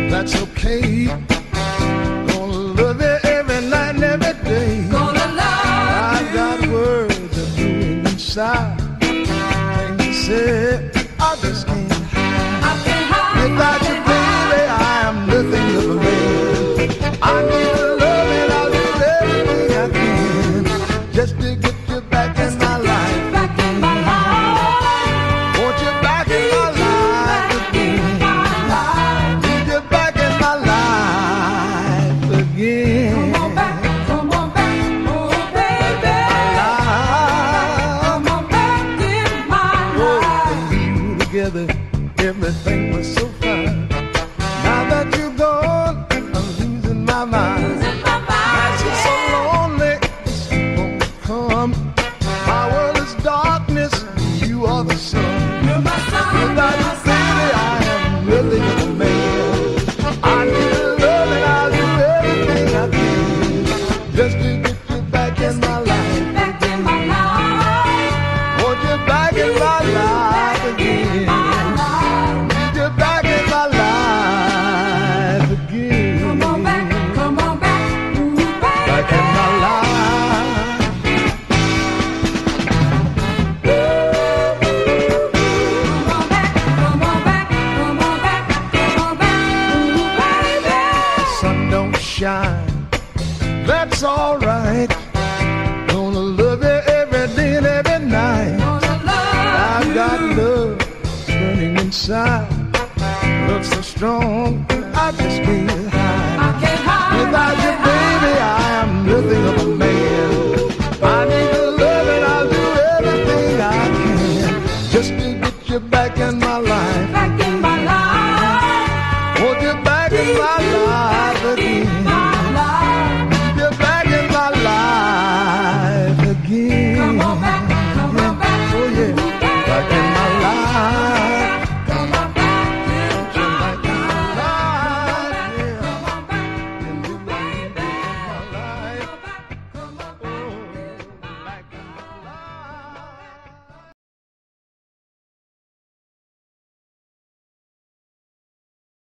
that's okay. Gonna love you every night and every day. Gonna love I got words of doing inside. Things you said, I just can't hide. Without you, baby, I am nothing of a man. I need your love and I'll do everything I can just to get you back in my life. Want you back in my life again. Need you back in my life again. Come on back, oh baby. Come on back in my life. You together, everything was so fine. Now that you're gone, I'm losing my mind. Nights are so lonely, sleep won't come. My world is darkness, you are the sun. You're my sun. Without you, baby, I am nothing of a man. I need your love and I'll do everything I can just to get you back in my life. Back in my life. Want you back in my life again. Need you back in my life again. Come on back, ooh, baby. Back in my life. Come on back, ooh, baby. The sun don't shine, that's alright. Gonna love you every day and every night. Gonna love I've got you. love burning inside. Love so strong,